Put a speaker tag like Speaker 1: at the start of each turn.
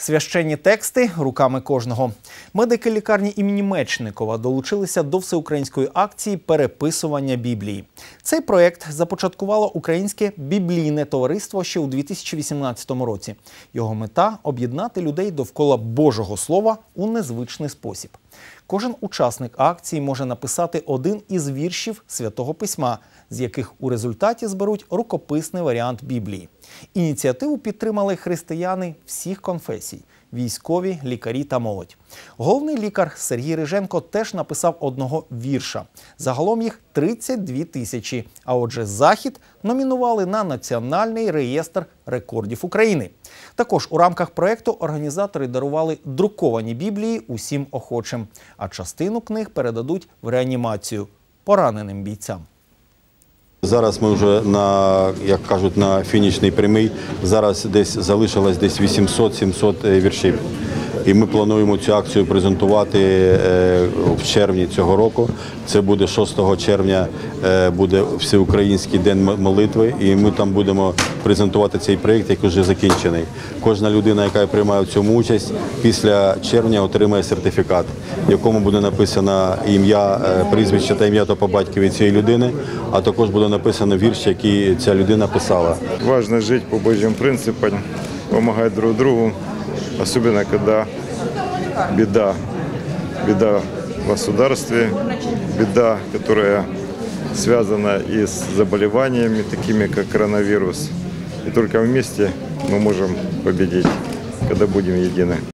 Speaker 1: Священні тексти руками кожного. Медики лікарні імені Мечникова долучилися до всеукраїнської акції переписування Біблії. Цей проєкт започаткувало Українське біблійне товариство ще у 2018 році. Його мета – об'єднати людей довкола Божого Слова у незвичний спосіб. Кожен учасник акції може написати один із віршів Святого Письма, з яких у результаті зберуть рукописний варіант Біблії. Ініціативу підтримали християни всіх конфесій – військові, лікарі та молодь. Головний лікар Сергій Риженко теж написав одного вірша. Загалом їх 32 тисячі, а отже захід номінували на Національний реєстр рекордів України. Також у рамках проєкту організатори дарували друковані Біблії усім охочим, а частину книг передадуть в реанімацію пораненим бійцям.
Speaker 2: Зараз ми вже, як кажуть, на фінішній прямій. Зараз залишилось 800-700 віршів. І ми плануємо цю акцію презентувати в червні цього року. Це буде 6 червня, буде Всеукраїнський день молитви, і ми там будемо презентувати цей проєкт, який вже закінчений. Кожна людина, яка приймає в цьому участь, після червня отримає сертифікат, в якому буде написано ім'я, прізвище та ім'я по батькові цієї людини, а також буде написано вірш, який ця людина писала.
Speaker 3: Важливо жити по Божим принципам, допомагати друг другу. Особенно, когда беда в государстве, беда, которая связана и с заболеваниями, такими как коронавирус. И только вместе мы можем победить, когда будем едины.